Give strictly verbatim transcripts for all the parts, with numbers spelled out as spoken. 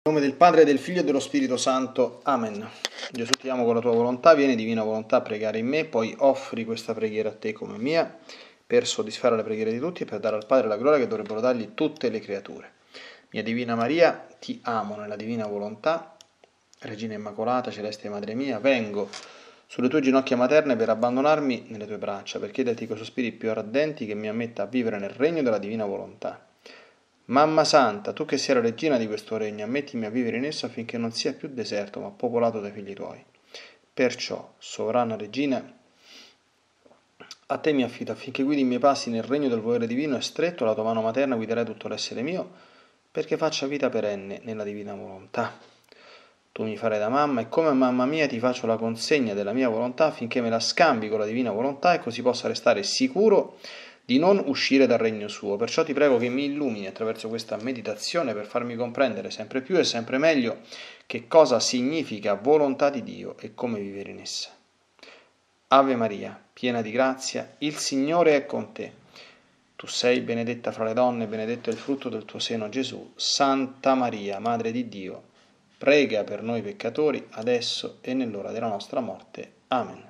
Nel nome del Padre, del Figlio e dello Spirito Santo. Amen. Gesù, ti amo con la tua volontà, vieni divina volontà a pregare in me, poi offri questa preghiera a te come mia, per soddisfare le preghiere di tutti e per dare al Padre la gloria che dovrebbero dargli tutte le creature. Mia Divina Maria, ti amo nella divina volontà, Regina Immacolata, Celeste Madre mia, vengo sulle tue ginocchia materne per abbandonarmi nelle tue braccia, per chiederti con sospiri più ardenti che mi ammetta a vivere nel regno della divina volontà. Mamma Santa, tu che sei la regina di questo regno, ammettimi a vivere in esso affinché non sia più deserto, ma popolato dai figli tuoi. Perciò, sovrana regina, a te mi affido affinché guidi i miei passi nel regno del volere divino e stretto alla tua mano materna guiderai tutto l'essere mio, perché faccia vita perenne nella divina volontà. Tu mi farai da mamma e come mamma mia ti faccio la consegna della mia volontà affinché me la scambi con la divina volontà e così possa restare sicuro di non uscire dal regno suo. Perciò ti prego che mi illumini attraverso questa meditazione per farmi comprendere sempre più e sempre meglio che cosa significa volontà di Dio e come vivere in essa. Ave Maria, piena di grazia, il Signore è con te. Tu sei benedetta fra le donne, benedetto è il frutto del tuo seno, Gesù. Santa Maria, Madre di Dio, prega per noi peccatori, adesso e nell'ora della nostra morte. Amen.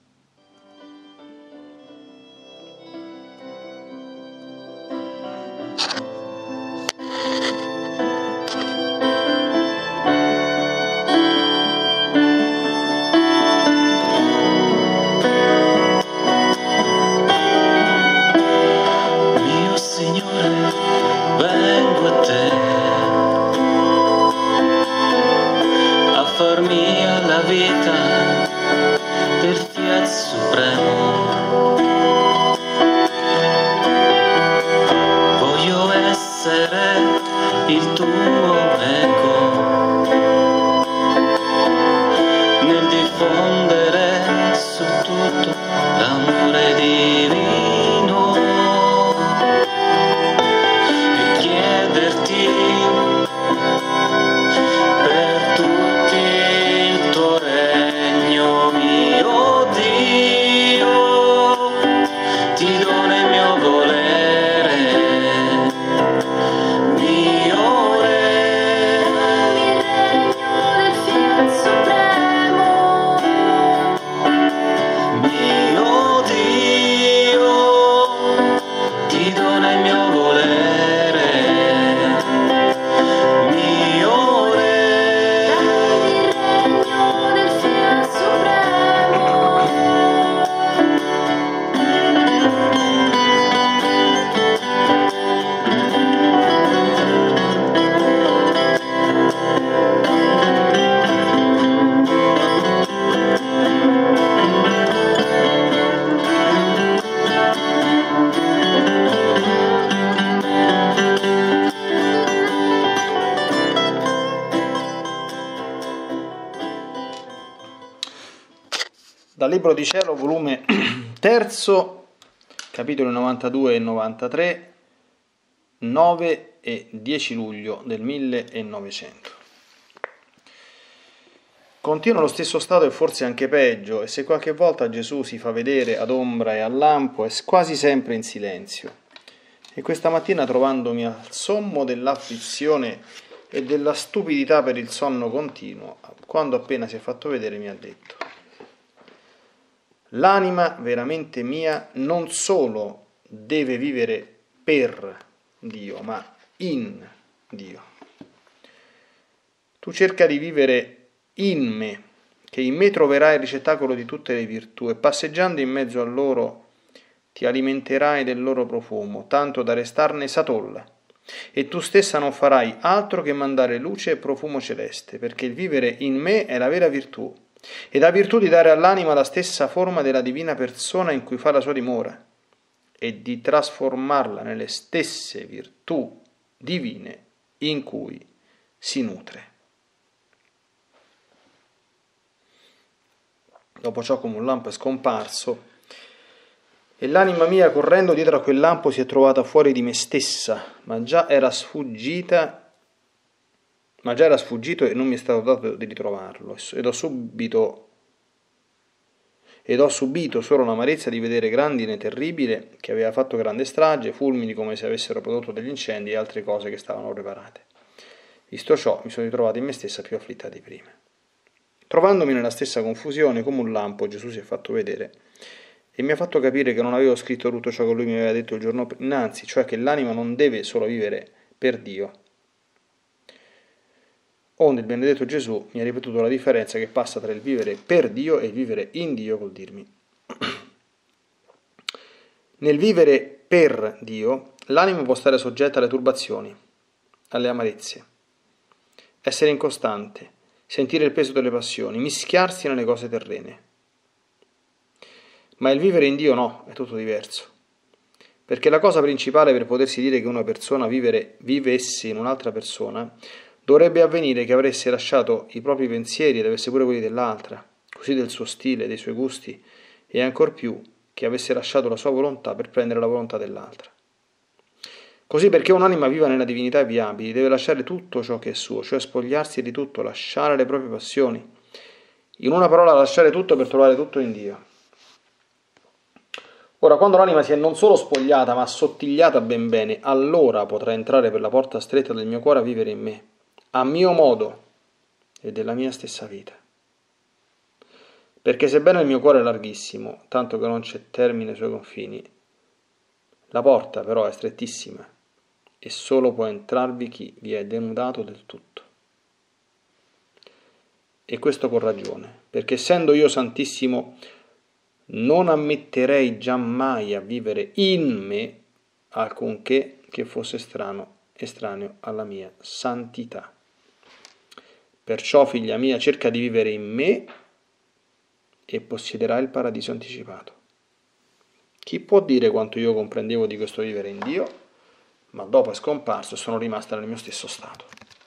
Dal Libro di Cielo, volume terzo, capitoli novantadue e novantatré, nove e dieci luglio del millenovecento. Continua lo stesso stato e forse anche peggio, e se qualche volta Gesù si fa vedere ad ombra e a lampo, è quasi sempre in silenzio. E questa mattina, trovandomi al sommo dell'afflizione e della stupidità per il sonno continuo, quando appena si è fatto vedere mi ha detto: l'anima veramente mia non solo deve vivere per Dio, ma in Dio. Tu cerca di vivere in me, che in me troverai il ricettacolo di tutte le virtù, e passeggiando in mezzo a loro ti alimenterai del loro profumo, tanto da restarne satolla, e tu stessa non farai altro che mandare luce e profumo celeste, perché il vivere in me è la vera virtù, ed ha virtù di dare all'anima la stessa forma della divina persona in cui fa la sua dimora e di trasformarla nelle stesse virtù divine in cui si nutre. Dopo ciò, come un lampo è scomparso, e l'anima mia, correndo dietro a quel lampo, si è trovata fuori di me stessa, ma già era sfuggita ma già era sfuggito e non mi è stato dato di ritrovarlo, ed ho subito ed ho subito solo l'amarezza di vedere grandine terribile che aveva fatto grande strage, fulmini come se avessero prodotto degli incendi e altre cose che stavano preparate. Visto ciò, mi sono ritrovato in me stessa più afflitta di prima. Trovandomi nella stessa confusione, come un lampo, Gesù si è fatto vedere e mi ha fatto capire che non avevo scritto tutto ciò che lui mi aveva detto il giorno innanzi, cioè che l'anima non deve solo vivere per Dio. Onde il benedetto Gesù mi ha ripetuto la differenza che passa tra il vivere per Dio e il vivere in Dio col dirmi: nel vivere per Dio, l'anima può stare soggetta alle turbazioni, alle amarezze, essere incostante, sentire il peso delle passioni, mischiarsi nelle cose terrene. Ma il vivere in Dio no, è tutto diverso. Perché la cosa principale per potersi dire che una persona vivere, vivesse in un'altra persona dovrebbe avvenire che avesse lasciato i propri pensieri ed avesse pure quelli dell'altra, così del suo stile, dei suoi gusti, e ancor più che avesse lasciato la sua volontà per prendere la volontà dell'altra. Così perché un'anima viva nella divinità e viabili deve lasciare tutto ciò che è suo, cioè spogliarsi di tutto, lasciare le proprie passioni. In una parola, lasciare tutto per trovare tutto in Dio. Ora, quando l'anima si è non solo spogliata, ma assottigliata ben bene, allora potrà entrare per la porta stretta del mio cuore a vivere in me, a mio modo e della mia stessa vita. Perché sebbene il mio cuore è larghissimo, tanto che non c'è termine ai suoi confini, la porta però è strettissima e solo può entrarvi chi vi è denudato del tutto. E questo con ragione, perché essendo io santissimo, non ammetterei giammai a vivere in me alcunché che fosse strano, estraneo alla mia santità. Perciò, figlia mia, cerca di vivere in me e possiederai il paradiso anticipato. Chi può dire quanto io comprendevo di questo vivere in Dio, ma dopo è scomparso e sono rimasta nel mio stesso stato.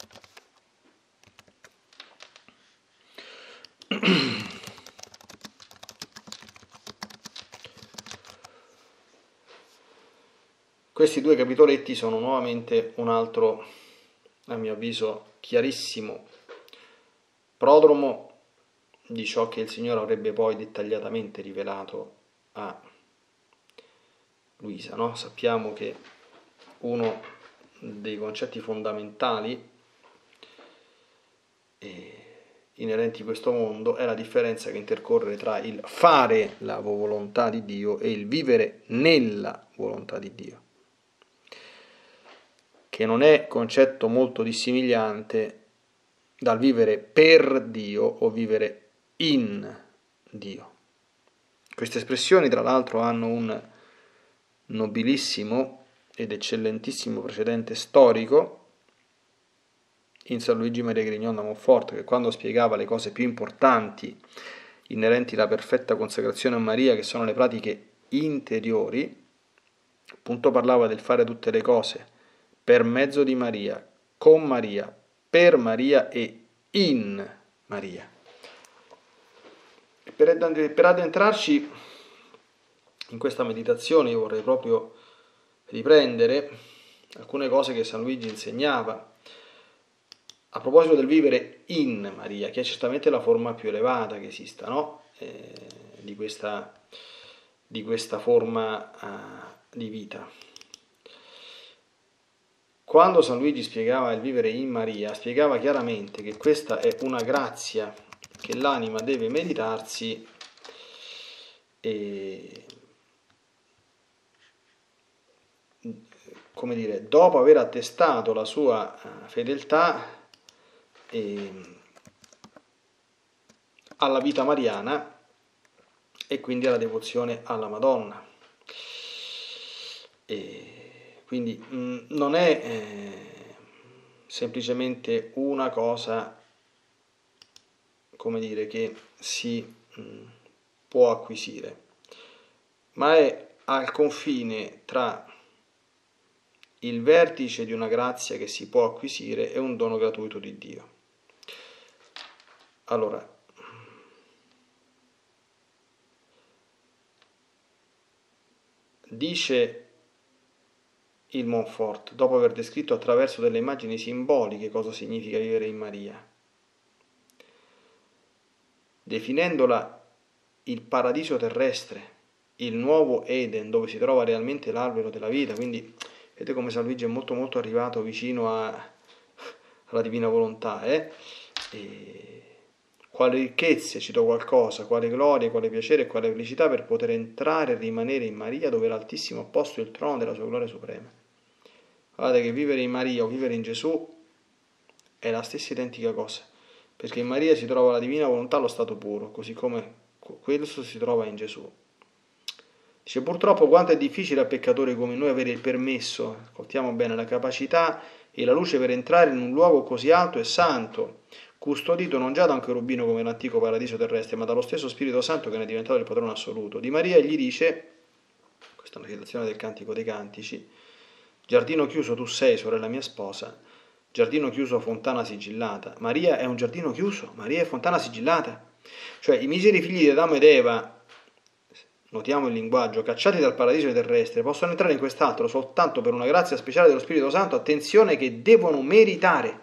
Questi due capitoletti sono nuovamente un altro, a mio avviso, chiarissimo prodromo di ciò che il Signore avrebbe poi dettagliatamente rivelato a Luisa, no? Sappiamo che uno dei concetti fondamentali inerenti a questo mondo è la differenza che intercorre tra il fare la volontà di Dio e il vivere nella volontà di Dio, che non è concetto molto dissimigliante dal vivere per Dio o vivere in Dio. Queste espressioni, tra l'altro, hanno un nobilissimo ed eccellentissimo precedente storico in San Luigi Maria Grignon da Montfort, che quando spiegava le cose più importanti inerenti alla perfetta consacrazione a Maria, che sono le pratiche interiori, appunto parlava del fare tutte le cose per mezzo di Maria, con Maria, per Maria e in Maria. Per addentrarci in questa meditazione io vorrei proprio riprendere alcune cose che San Luigi insegnava a proposito del vivere in Maria, che è certamente la forma più elevata che esista, no? eh, di, questa, di questa forma uh, di vita. Quando San Luigi spiegava il vivere in Maria, spiegava chiaramente che questa è una grazia che l'anima deve meditarsi e, come dire, dopo aver attestato la sua fedeltà e, alla vita mariana e quindi alla devozione alla Madonna. E quindi mh, non è eh, semplicemente una cosa, come dire, che si mh, può acquisire, ma è al confine tra il vertice di una grazia che si può acquisire e un dono gratuito di Dio. Allora, dice il Montfort, dopo aver descritto attraverso delle immagini simboliche cosa significa vivere in Maria, definendola il paradiso terrestre, il nuovo Eden dove si trova realmente l'albero della vita. Quindi vedete come San Luigi è molto molto arrivato vicino a, alla divina volontà, eh? E quale ricchezze, cito qualcosa, quale gloria, quale piacere e quale felicità per poter entrare e rimanere in Maria, dove l'Altissimo ha posto il trono della sua gloria suprema. Guardate che vivere in Maria o vivere in Gesù è la stessa identica cosa, perché in Maria si trova la divina volontà allo stato puro, così come questo si trova in Gesù. Dice, purtroppo quanto è difficile a peccatori come noi avere il permesso, ascoltiamo bene, la capacità e la luce per entrare in un luogo così alto e santo, custodito non già da un cherubino come l'antico paradiso terrestre, ma dallo stesso Spirito Santo che ne è diventato il padrone assoluto. Di Maria gli dice, questa è una citazione del Cantico dei Cantici, giardino chiuso tu sei, sorella mia sposa, giardino chiuso, fontana sigillata. Maria è un giardino chiuso, Maria è fontana sigillata. Cioè i miseri figli di Adamo ed Eva, notiamo il linguaggio, cacciati dal paradiso terrestre, possono entrare in quest'altro soltanto per una grazia speciale dello Spirito Santo, attenzione, che devono meritare.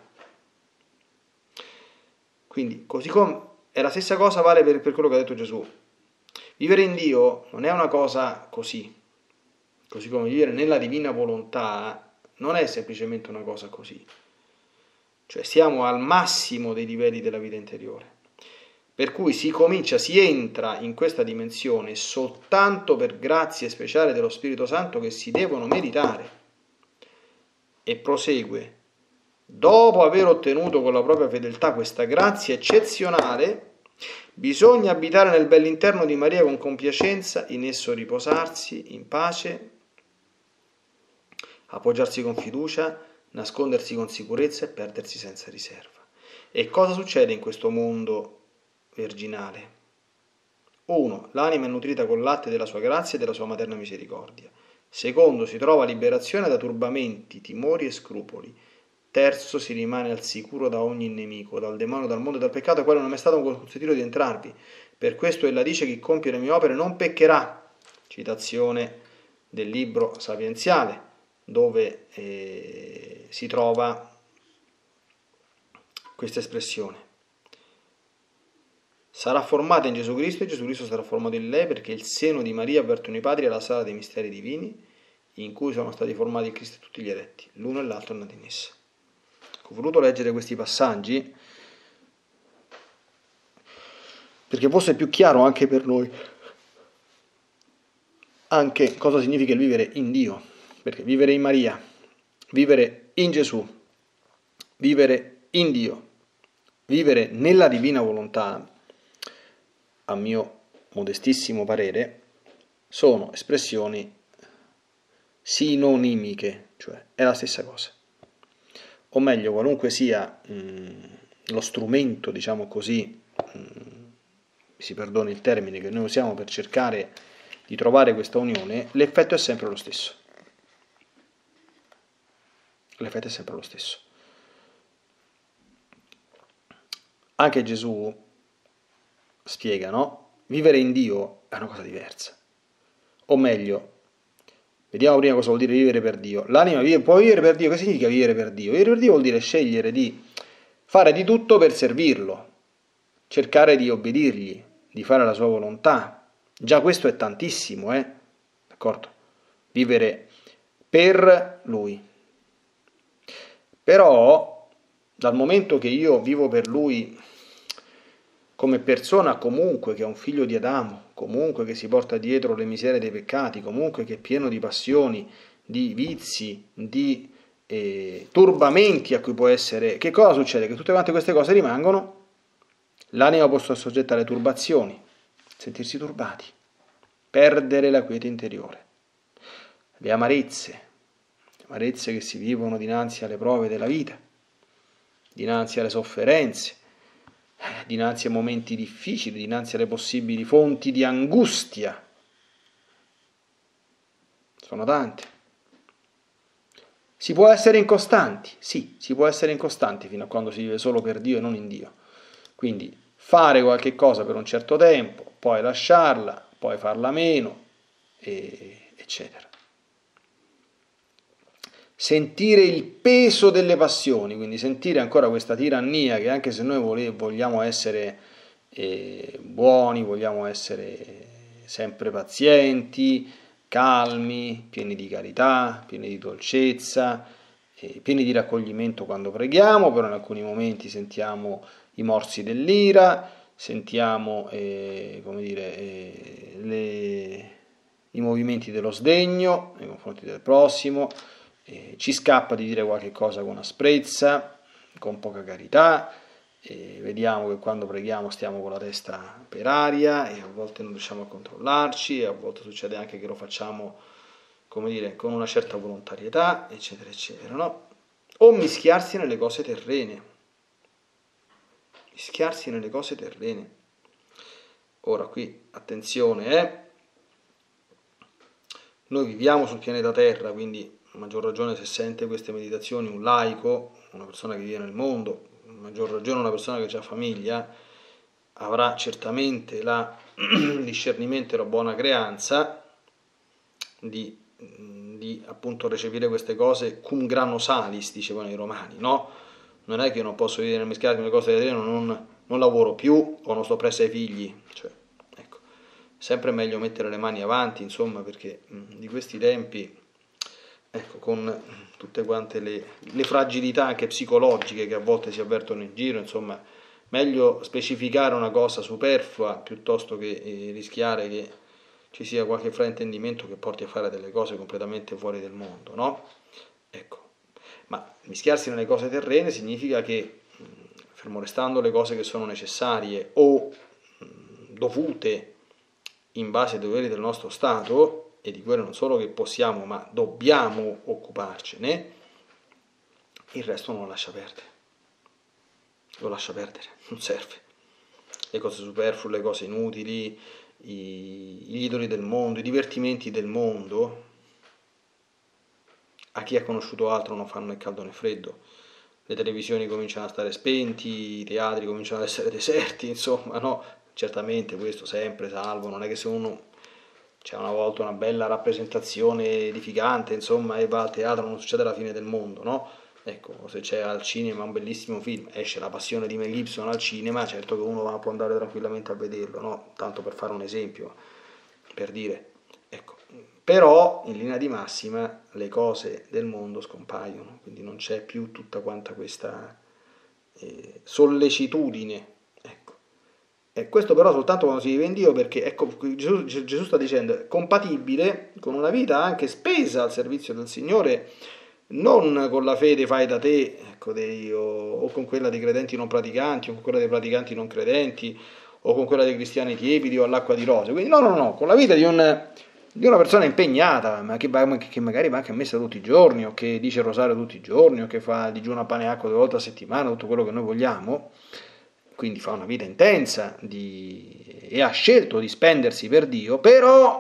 Quindi, così come è la stessa cosa vale per, per quello che ha detto Gesù. Vivere in Dio non è una cosa così, così come vivere nella divina volontà non è semplicemente una cosa così. Cioè siamo al massimo dei livelli della vita interiore. Per cui si comincia, si entra in questa dimensione soltanto per grazie speciali dello Spirito Santo che si devono meritare. E prosegue. Dopo aver ottenuto con la propria fedeltà questa grazia eccezionale, bisogna abitare nel bell'interno di Maria con compiacenza, in esso riposarsi in pace, appoggiarsi con fiducia, nascondersi con sicurezza e perdersi senza riserva. E cosa succede in questo mondo virginale? uno. L'anima è nutrita col latte della sua grazia e della sua materna misericordia. Secondo. Si trova liberazione da turbamenti, timori e scrupoli. Terzo. Si rimane al sicuro da ogni nemico, dal demonio, dal mondo e dal peccato, a quale non è stato consentito di entrarvi. Per questo ella dice: chi compie le mie opere non peccherà. Citazione del libro sapienziale, dove eh, si trova questa espressione. Sarà formata in Gesù Cristo e Gesù Cristo sarà formato in lei, perché il seno di Maria avvertono i padri alla sala dei misteri divini, in cui sono stati formati il Cristo e tutti gli eletti, l'uno e l'altro è nato in essa. Ho voluto leggere questi passaggi perché fosse più chiaro anche per noi anche cosa significa il vivere in Dio, perché vivere in Maria, vivere in Gesù, vivere in Dio, vivere nella divina volontà, a mio modestissimo parere, sono espressioni sinonimiche, cioè è la stessa cosa. O meglio, qualunque sia mh, lo strumento, diciamo così, mh, si perdoni il termine che noi usiamo per cercare di trovare questa unione, l'effetto è sempre lo stesso. L'effetto è sempre lo stesso. Anche Gesù spiega, no? Vivere in Dio è una cosa diversa. O meglio, vediamo prima cosa vuol dire vivere per Dio. L'anima vive, può vivere per Dio. Che significa vivere per Dio? Vivere per Dio vuol dire scegliere di fare di tutto per servirlo, cercare di obbedirgli, di fare la sua volontà. Già questo è tantissimo, eh? D'accordo? Vivere per Lui. Però, dal momento che io vivo per Lui come persona comunque che è un figlio di Adamo, comunque che si porta dietro le miserie dei peccati, comunque che è pieno di passioni, di vizi, di eh, turbamenti a cui può essere, che cosa succede? Che tutte quante queste cose rimangono, l'anima può essere soggetta alle turbazioni, sentirsi turbati, perdere la quiete interiore, le amarezze, le amarezze che si vivono dinanzi alle prove della vita, dinanzi alle sofferenze, dinanzi a momenti difficili, dinanzi alle possibili fonti di angustia. Sono tante. Si può essere incostanti, sì, si può essere incostanti fino a quando si vive solo per Dio e non in Dio. Quindi fare qualche cosa per un certo tempo, poi lasciarla, poi farla meno, e, eccetera. Sentire il peso delle passioni, quindi sentire ancora questa tirannia che anche se noi vogliamo essere eh, buoni, vogliamo essere sempre pazienti, calmi, pieni di carità, pieni di dolcezza, eh, pieni di raccoglimento quando preghiamo, però in alcuni momenti sentiamo i morsi dell'ira, sentiamo eh, come dire, eh, le, i movimenti dello sdegno nei confronti del prossimo, eh, ci scappa di dire qualche cosa con asprezza, con poca carità, e vediamo che quando preghiamo stiamo con la testa per aria e a volte non riusciamo a controllarci e a volte succede anche che lo facciamo, come dire, con una certa volontarietà, eccetera, eccetera, no? O mischiarsi nelle cose terrene, mischiarsi nelle cose terrene. Ora qui, attenzione, eh? Noi viviamo sul pianeta Terra, quindi a maggior ragione se sente queste meditazioni un laico, una persona che vive nel mondo, a maggior ragione una persona che ha famiglia, avrà certamente la, il discernimento e la buona creanza di, di appunto recepire queste cose cum grano salis, dicevano i romani, no? Non è che io non posso vivere nel mischiarmi le cose del non, non lavoro più o non sto presso ai figli, cioè, ecco, sempre meglio mettere le mani avanti, insomma, perché mh, di questi tempi, ecco, con tutte quante le, le fragilità anche psicologiche che a volte si avvertono in giro, insomma, meglio specificare una cosa superflua piuttosto che eh, rischiare che ci sia qualche fraintendimento che porti a fare delle cose completamente fuori del mondo, no? Ecco, ma mischiarsi nelle cose terrene significa che, fermo restando le cose che sono necessarie o dovute in base ai doveri del nostro Stato, e di quello non solo che possiamo, ma dobbiamo occuparcene, il resto non lo lascia perdere. Lo lascia perdere, non serve. Le cose superflue, le cose inutili, gli idoli del mondo, i divertimenti del mondo, a chi ha conosciuto altro non fanno né caldo né freddo. Le televisioni cominciano a stare spenti, i teatri cominciano ad essere deserti, insomma, no? Certamente questo sempre salvo, non è che se uno c'è una volta una bella rappresentazione edificante, insomma, e va al teatro non succede la fine del mondo, no? Ecco, se c'è al cinema un bellissimo film, esce La Passione di Mel Gibson al cinema, certo che uno può andare tranquillamente a vederlo, no? Tanto per fare un esempio, per dire, ecco. Però in linea di massima le cose del mondo scompaiono, quindi non c'è più tutta quanta questa eh, sollecitudine, ecco. E questo però soltanto quando si vive in Dio, perché ecco, Gesù, Gesù sta dicendo, è compatibile con una vita anche spesa al servizio del Signore, non con la fede fai da te, ecco, dei, o, o con quella dei credenti non praticanti, o con quella dei praticanti non credenti, o con quella dei cristiani tiepidi o all'acqua di rose. Quindi no, no, no, con la vita di, un, di una persona impegnata, ma che, che magari va anche a messa tutti i giorni, o che dice il rosario tutti i giorni, o che fa digiuno a pane e acqua due volte a settimana, tutto quello che noi vogliamo. Quindi fa una vita intensa di, e ha scelto di spendersi per Dio, però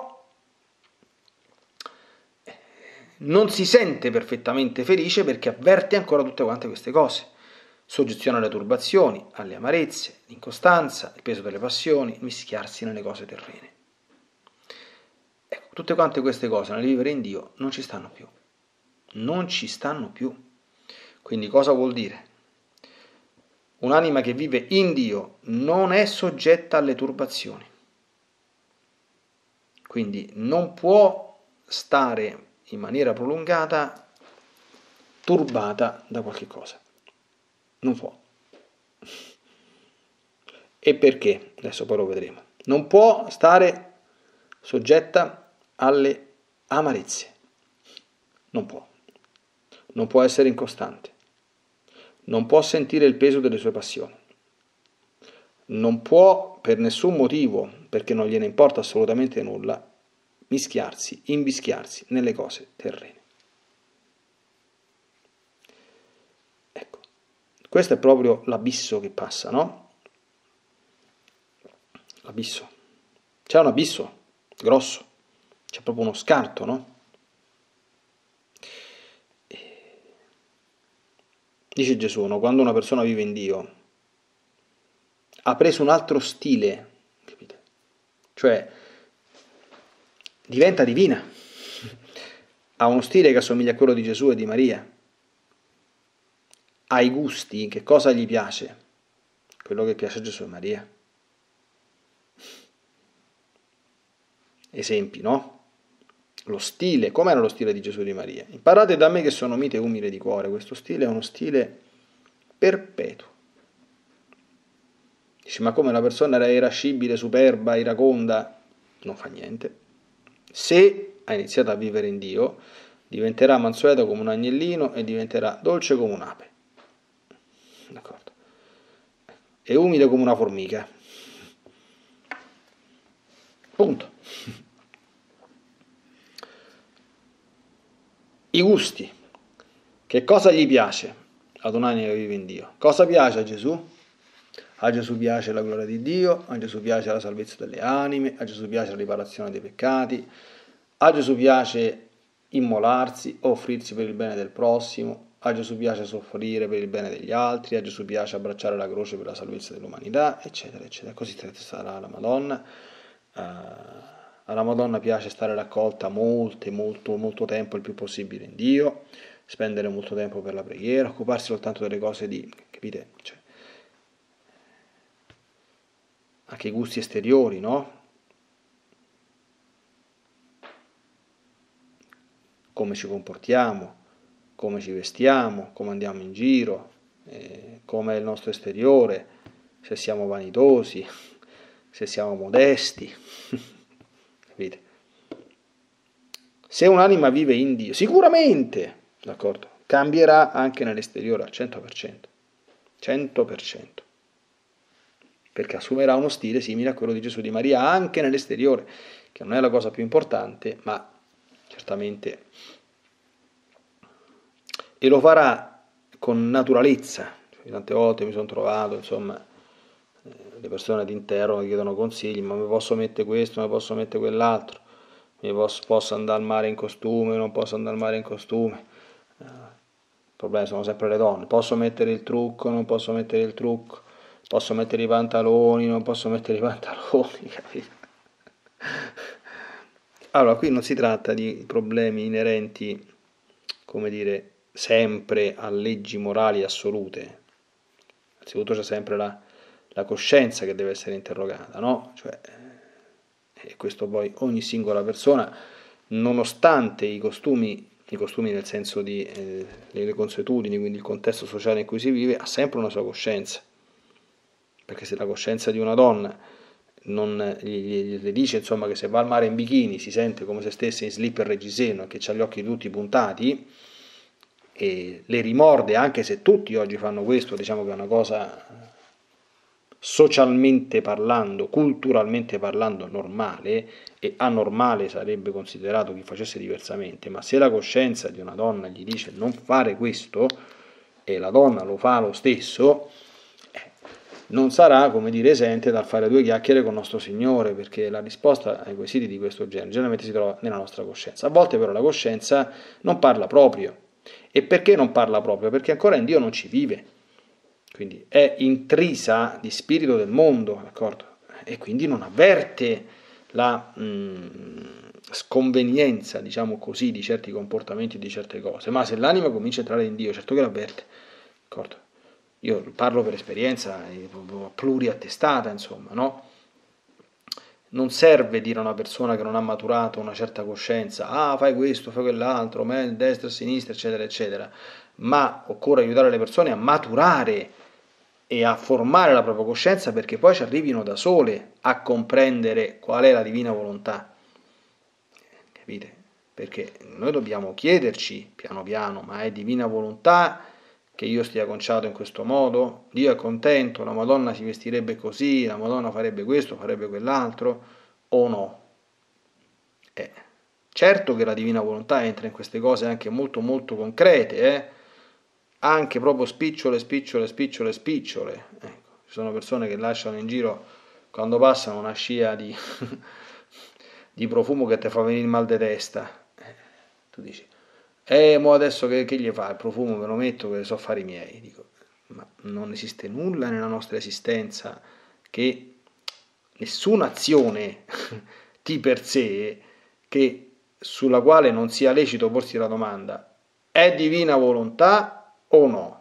non si sente perfettamente felice perché avverte ancora tutte quante queste cose. Soggezione alle turbazioni, alle amarezze, l'incostanza, il peso delle passioni, mischiarsi nelle cose terrene. Ecco, tutte quante queste cose nel vivere in Dio non ci stanno più. Non ci stanno più. Quindi cosa vuol dire? Un'anima che vive in Dio non è soggetta alle turbazioni. Quindi non può stare in maniera prolungata turbata da qualche cosa. Non può. E perché? Adesso poi lo vedremo. Non può stare soggetta alle amarezze. Non può. Non può essere incostante. Non può sentire il peso delle sue passioni. Non può per nessun motivo, perché non gliene importa assolutamente nulla, mischiarsi, imbischiarsi nelle cose terrene. Ecco, questo è proprio l'abisso che passa, no? L'abisso. C'è un abisso grosso, c'è proprio uno scarto, no? Dice Gesù, no? Quando una persona vive in Dio, ha preso un altro stile, capite? Cioè, diventa divina, ha uno stile che assomiglia a quello di Gesù e di Maria, ha i gusti, che cosa gli piace? Quello che piace a Gesù e Maria. Esempi, no? lo stile, com'era lo stile di Gesù e di Maria? Imparate da me che sono mite e umile di cuore. Questo stile è uno stile perpetuo. Dici, ma come una persona era irascibile, superba, iraconda? Non fa niente. Se ha iniziato a vivere in Dio, diventerà mansueto come un agnellino e diventerà dolce come un'ape. D'accordo? E umile come una formica. Punto. I gusti. Che cosa gli piace ad un'anima che vive in Dio? Cosa piace a Gesù? A Gesù piace la gloria di Dio, a Gesù piace la salvezza delle anime, a Gesù piace la riparazione dei peccati, a Gesù piace immolarsi, offrirsi per il bene del prossimo, a Gesù piace soffrire per il bene degli altri, a Gesù piace abbracciare la croce per la salvezza dell'umanità, eccetera, eccetera. Così sarà la Madonna. Uh, alla Madonna piace stare raccolta molte, molto, molto tempo, il più possibile in Dio, spendere molto tempo per la preghiera, occuparsi soltanto delle cose di, capite? Cioè, anche i gusti esteriori, no? Come ci comportiamo, come ci vestiamo, come andiamo in giro, eh, come è il nostro esteriore, se siamo vanitosi, se siamo modesti, capite? Se un'anima vive in Dio, sicuramente, d'accordo, cambierà anche nell'esteriore al cento per cento, cento per cento, perché assumerà uno stile simile a quello di Gesù e di Maria anche nell'esteriore, che non è la cosa più importante, ma certamente, e lo farà con naturalezza. Tante volte mi sono trovato, insomma, le persone ti interrogano, ti chiedono consigli, ma mi posso mettere questo, mi posso mettere quell'altro, mi posso, posso andare al mare in costume, non posso andare al mare in costume. Il problema sono sempre le donne, posso mettere il trucco, non posso mettere il trucco, posso mettere i pantaloni, non posso mettere i pantaloni, capito? Allora, qui non si tratta di problemi inerenti, come dire, sempre a leggi morali assolute. Innanzitutto c'è sempre la, la coscienza che deve essere interrogata, no? Cioè, e questo poi ogni singola persona, nonostante i costumi, i costumi nel senso di eh, le consuetudini, quindi il contesto sociale in cui si vive, ha sempre una sua coscienza. Perché se la coscienza di una donna non gli, gli dice, insomma, che se va al mare in bikini si sente come se stesse in slip e reggiseno e che ha gli occhi tutti puntati, e le rimorde, anche se tutti oggi fanno questo, diciamo che è una cosa socialmente parlando, culturalmente parlando normale, e anormale sarebbe considerato chi facesse diversamente, ma se la coscienza di una donna gli dice non fare questo e la donna lo fa lo stesso, eh, non sarà, come dire, esente dal fare due chiacchiere con nostro Signore, perché la risposta ai quesiti di questo genere generalmente si trova nella nostra coscienza. A volte però la coscienza non parla proprio. E perché non parla proprio? Perché ancora in Dio non ci vive, quindi è intrisa di spirito del mondo, d'accordo? E quindi non avverte la mh, sconvenienza, diciamo così, di certi comportamenti e di certe cose. Ma se l'anima comincia a entrare in Dio, certo che l'avverte, d'accordo? Io parlo per esperienza pluriattestata, insomma, no? Non serve dire a una persona che non ha maturato una certa coscienza, ah, fai questo, fai quell'altro, destra, sinistra, eccetera, eccetera, ma occorre aiutare le persone a maturare e a formare la propria coscienza perché poi ci arrivino da sole a comprendere qual è la divina volontà. Capite? Perché noi dobbiamo chiederci piano piano, ma è divina volontà che io stia conciato in questo modo? Dio è contento, la Madonna si vestirebbe così, la Madonna farebbe questo, farebbe quell'altro, o no? Eh, certo che la divina volontà entra in queste cose anche molto molto concrete, eh? Anche proprio spicciole, spicciole, spicciole, spicciole. Ecco, ci sono persone che lasciano in giro, quando passano, una scia di, di profumo che ti fa venire il mal di testa. Eh, tu dici, eh, mo adesso che, che gli fa? Il profumo me lo metto che so fare i miei. Dico, ma non esiste nulla nella nostra esistenza che nessuna azione di per sé che, sulla quale non sia lecito porsi la domanda, è divina volontà o no?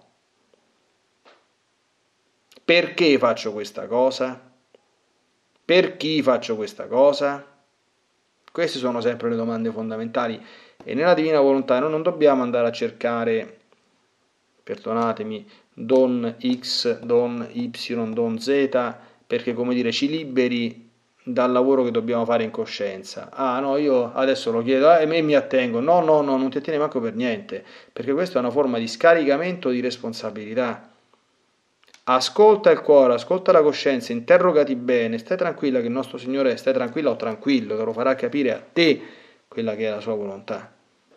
Perché faccio questa cosa? Per chi faccio questa cosa? Queste sono sempre le domande fondamentali e nella divina volontà noi non dobbiamo andare a cercare, perdonatemi, don X, don Y, don Z, perché come dire ci liberi dal lavoro che dobbiamo fare in coscienza. Ah no, io adesso lo chiedo eh, e mi attengo. No, no, no, non ti attieni manco per niente, perché questa è una forma di scaricamento di responsabilità. Ascolta il cuore, ascolta la coscienza, interrogati bene, stai tranquilla che il nostro Signore, stai tranquilla o tranquillo, te lo farà capire a te quella che è la sua volontà.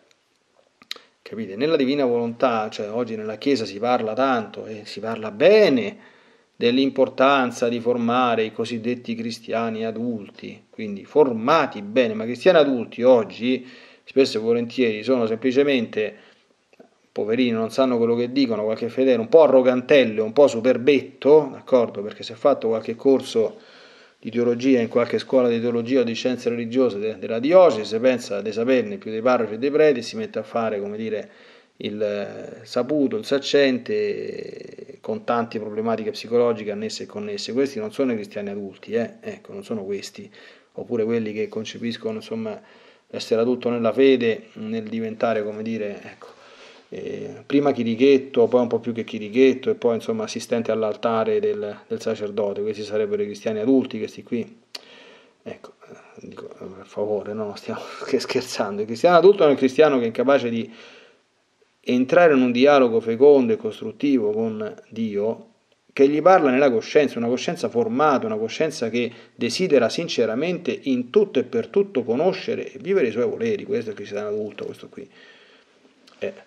Capite? Nella divina volontà, cioè oggi nella Chiesa si parla tanto e si parla bene dell'importanza di formare i cosiddetti cristiani adulti, quindi formati bene, ma cristiani adulti oggi spesso e volentieri sono semplicemente poverini, non sanno quello che dicono, qualche fedele un po' arrogantello, un po' superbetto, d'accordo? Perché se ha fatto qualche corso di teologia in qualche scuola di teologia o di scienze religiose della diocesi, pensa di saperne più dei parroci e dei preti, si mette a fare, come dire, il saputo, il saccente, con tante problematiche psicologiche annesse e connesse. Questi non sono i cristiani adulti, eh? Ecco, non sono questi, oppure quelli che concepiscono, insomma, l'essere adulto nella fede, nel diventare, come dire, ecco, eh, prima chirichetto, poi un po' più che chirichetto e poi insomma assistente all'altare del, del sacerdote. Questi sarebbero i cristiani adulti, questi qui, ecco, dico, per favore, no, stiamo scherzando. Il cristiano adulto è il cristiano che è incapace di entrare in un dialogo fecondo e costruttivo con Dio, che gli parla nella coscienza, una coscienza formata, una coscienza che desidera sinceramente in tutto e per tutto conoscere e vivere i suoi voleri. Questo è il cristiano adulto, questo qui. Eh.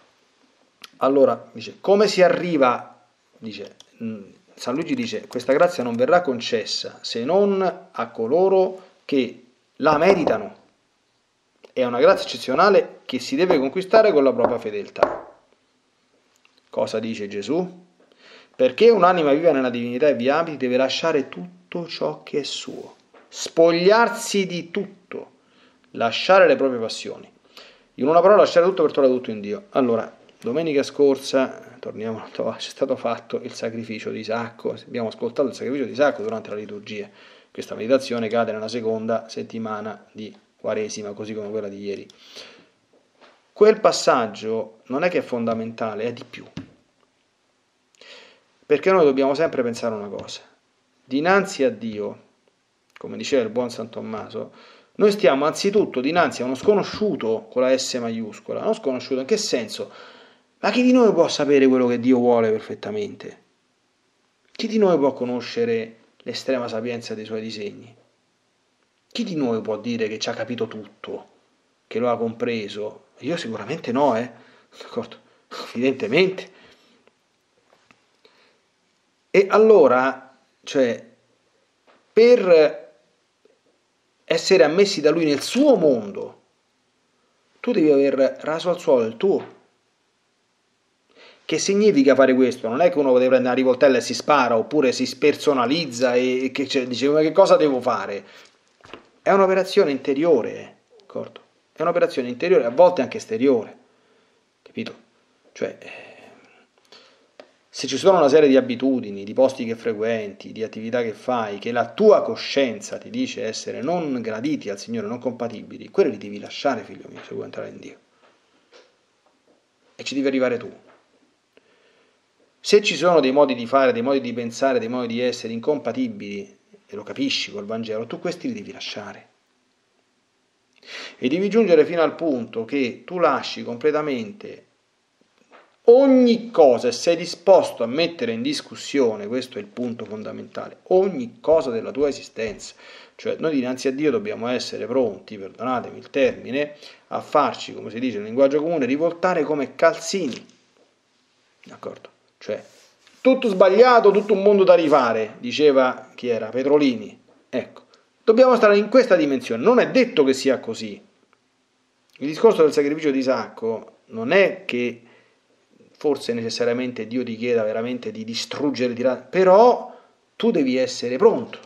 Allora, dice, come si arriva, dice, San Luigi dice, questa grazia non verrà concessa se non a coloro che la meritano. È una grazia eccezionale che si deve conquistare con la propria fedeltà. Cosa dice Gesù? Perché un'anima viva nella divinità e vi abiti deve lasciare tutto ciò che è suo, spogliarsi di tutto, lasciare le proprie passioni. In una parola, lasciare tutto per trovare tutto in Dio. Allora, domenica scorsa, torniamo, c'è stato fatto il sacrificio di Isacco, abbiamo ascoltato il sacrificio di Isacco durante la liturgia. Questa meditazione cade nella seconda settimana di Quaresima, così come quella di ieri. Quel passaggio non è che è fondamentale, è di più. Perché noi dobbiamo sempre pensare una cosa. Dinanzi a Dio, come diceva il buon San Tommaso, noi stiamo anzitutto dinanzi a uno sconosciuto con la S maiuscola. Uno sconosciuto in che senso? Ma chi di noi può sapere quello che Dio vuole perfettamente? Chi di noi può conoscere l'estrema sapienza dei suoi disegni? Chi di noi può dire che ci ha capito tutto, che lo ha compreso? Io sicuramente no, eh? D'accordo? Evidentemente. E allora, cioè, per essere ammessi da Lui nel suo mondo, tu devi aver raso al suolo il tuo. Che significa fare questo? Non è che uno deve prendere una rivoltella e si spara, oppure si spersonalizza e che, cioè, dice, ma che cosa devo fare? È un'operazione interiore, d'accordo? È un'operazione interiore, a volte anche esteriore, capito? Cioè, se ci sono una serie di abitudini, di posti che frequenti, di attività che fai, che la tua coscienza ti dice essere non graditi al Signore, non compatibili, quelli li devi lasciare, figlio mio, se vuoi entrare in Dio. E ci devi arrivare tu. Se ci sono dei modi di fare, dei modi di pensare, dei modi di essere incompatibili, e lo capisci col Vangelo, tu questi li devi lasciare. E devi giungere fino al punto che tu lasci completamente ogni cosa e sei disposto a mettere in discussione, questo è il punto fondamentale, ogni cosa della tua esistenza. Cioè noi dinanzi a Dio dobbiamo essere pronti, perdonatemi il termine, a farci, come si dice nel linguaggio comune, rivoltare come calzini. D'accordo? Cioè, tutto sbagliato, tutto un mondo da rifare, diceva chi era? Petrolini. Ecco, dobbiamo stare in questa dimensione, non è detto che sia così. Il discorso del sacrificio di Isacco non è che forse necessariamente Dio ti chieda veramente di distruggere, di... però tu devi essere pronto.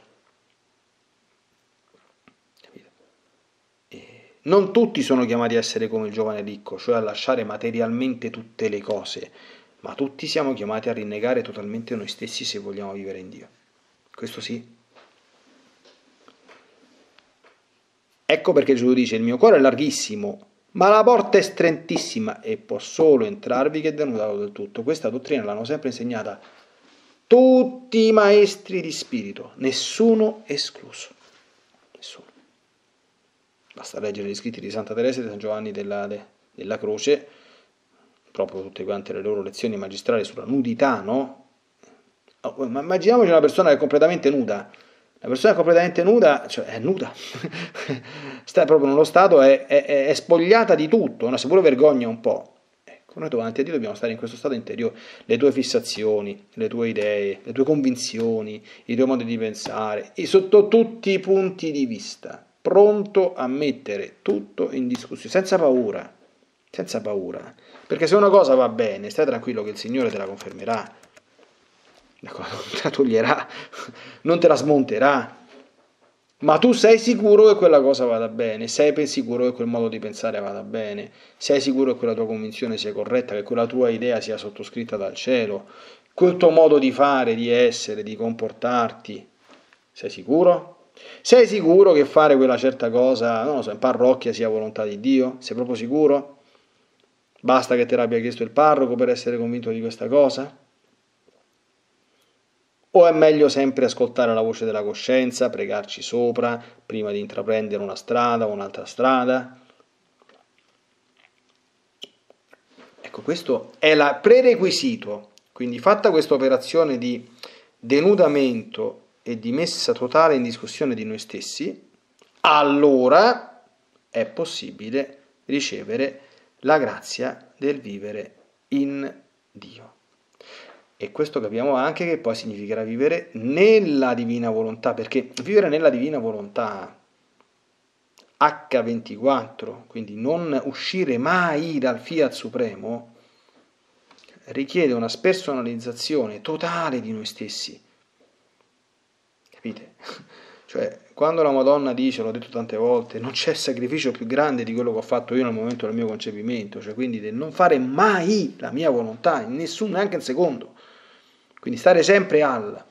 Capito? E non tutti sono chiamati a essere come il giovane ricco, cioè a lasciare materialmente tutte le cose, ma tutti siamo chiamati a rinnegare totalmente noi stessi se vogliamo vivere in Dio. Questo sì. Ecco perché Gesù dice: il mio cuore è larghissimo, ma la porta è strettissima e può solo entrarvi chi è denudato del tutto. Questa dottrina l'hanno sempre insegnata tutti i maestri di spirito, nessuno escluso. Nessuno. Basta leggere gli scritti di Santa Teresa e di San Giovanni della, de, della Croce, proprio tutte quante le loro lezioni magistrali sulla nudità, no? Oh, ma immaginiamoci una persona che è completamente nuda. La persona completamente nuda, cioè è nuda, sta proprio nello stato, è, è, è spogliata di tutto, no? Se pure vergogna un po'. Ecco, noi davanti a Dio dobbiamo stare in questo stato interiore, le tue fissazioni, le tue idee, le tue convinzioni, i tuoi modi di pensare, e sotto tutti i punti di vista, pronto a mettere tutto in discussione, senza paura, senza paura, perché se una cosa va bene, stai tranquillo che il Signore te la confermerà. Non te la toglierà, non te la smonterà, ma tu sei sicuro che quella cosa vada bene, sei sicuro che quel modo di pensare vada bene, sei sicuro che quella tua convinzione sia corretta, che quella tua idea sia sottoscritta dal cielo, quel tuo modo di fare, di essere, di comportarti, sei sicuro? Sei sicuro che fare quella certa cosa, non lo so, in parrocchia sia volontà di Dio? Sei proprio sicuro? Basta che te l'abbia chiesto il parroco per essere convinto di questa cosa? O è meglio sempre ascoltare la voce della coscienza, pregarci sopra, prima di intraprendere una strada o un'altra strada? Ecco, questo è il prerequisito. Quindi fatta questa operazione di denudamento e di messa totale in discussione di noi stessi, allora è possibile ricevere la grazia del vivere in Dio. E questo capiamo anche che poi significherà vivere nella divina volontà, perché vivere nella divina volontà acca ventiquattro, quindi non uscire mai dal Fiat Supremo, richiede una spersonalizzazione totale di noi stessi. Capite? Cioè, quando la Madonna dice, l'ho detto tante volte, non c'è sacrificio più grande di quello che ho fatto io nel momento del mio concepimento, cioè quindi del non fare mai la mia volontà, in nessun, neanche un secondo. Quindi stare sempre al.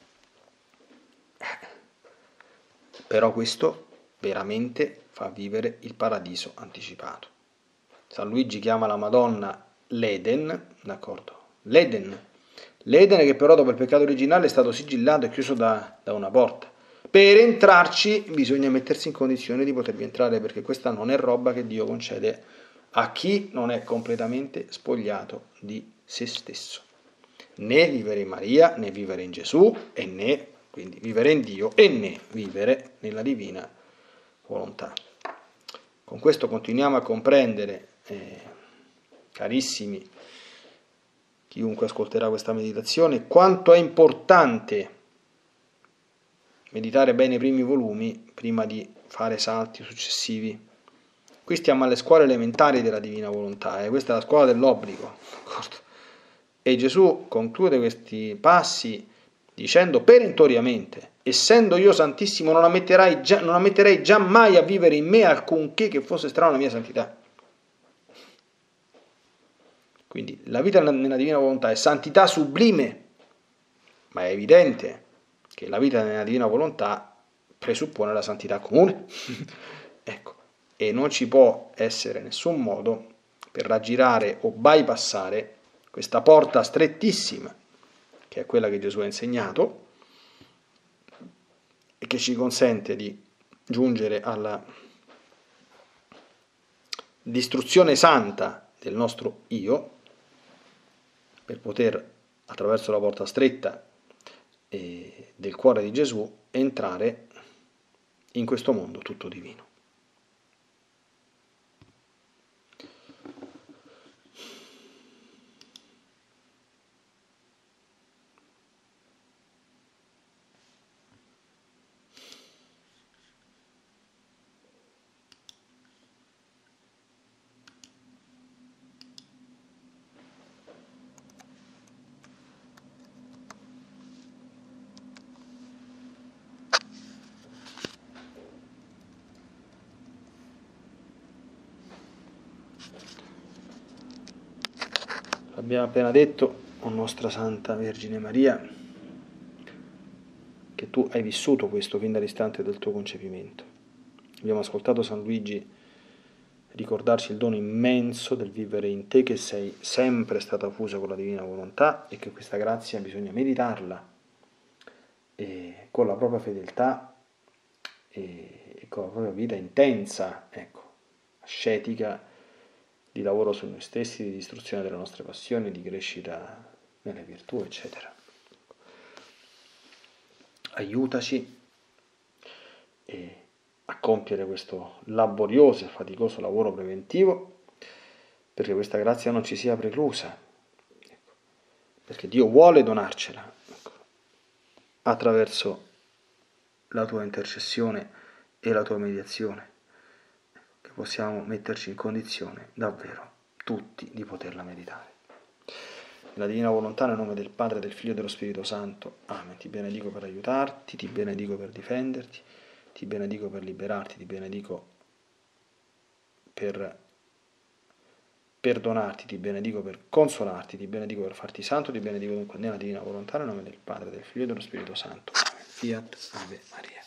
Però questo veramente fa vivere il paradiso anticipato. San Luigi chiama la Madonna l'Eden, d'accordo? L'Eden. L'Eden che però dopo il peccato originale è stato sigillato e chiuso da, da una porta. Per entrarci bisogna mettersi in condizione di potervi entrare, perché questa non è roba che Dio concede a chi non è completamente spogliato di se stesso. Né vivere in Maria, né vivere in Gesù, e né quindi vivere in Dio, e né vivere nella divina volontà. Con questo continuiamo a comprendere, eh, carissimi, chiunque ascolterà questa meditazione, quanto è importante meditare bene i primi volumi prima di fare salti successivi. Qui stiamo alle scuole elementari della divina volontà, eh? Questa è la scuola dell'obbligo, d'accordo? E Gesù conclude questi passi dicendo perentoriamente: essendo io santissimo non ammetterai già, non ammetterei già mai a vivere in me alcunché che fosse strano alla mia santità. Quindi la vita nella divina volontà è santità sublime, ma è evidente che la vita nella divina volontà presuppone la santità comune. Ecco, e non ci può essere nessun modo per raggirare o bypassare questa porta strettissima, che è quella che Gesù ha insegnato e che ci consente di giungere alla distruzione santa del nostro io, per poter, attraverso la porta stretta del cuore di Gesù, entrare in questo mondo tutto divino. Abbiamo appena detto, o nostra Santa Vergine Maria, che tu hai vissuto questo fin dall'istante del tuo concepimento. Abbiamo ascoltato San Luigi ricordarci il dono immenso del vivere in te, che sei sempre stata fusa con la divina volontà e che questa grazia bisogna meditarla e con la propria fedeltà e, e con la propria vita intensa, ecco, ascetica, di lavoro su noi stessi, di distruzione delle nostre passioni, di crescita nelle virtù, eccetera. Aiutaci e a compiere questo laborioso e faticoso lavoro preventivo, perché questa grazia non ci sia preclusa, ecco, perché Dio vuole donarcela, ecco, attraverso la tua intercessione e la tua mediazione, che possiamo metterci in condizione davvero tutti di poterla meritare. Nella divina volontà, nel nome del Padre, del Figlio e dello Spirito Santo. Amen. Ti benedico per aiutarti, ti benedico per difenderti, ti benedico per liberarti, ti benedico per perdonarti, ti benedico per consolarti, ti benedico per farti santo, ti benedico dunque nella divina volontà, nel nome del Padre, del Figlio e dello Spirito Santo. Amen. Fiat Ave Maria.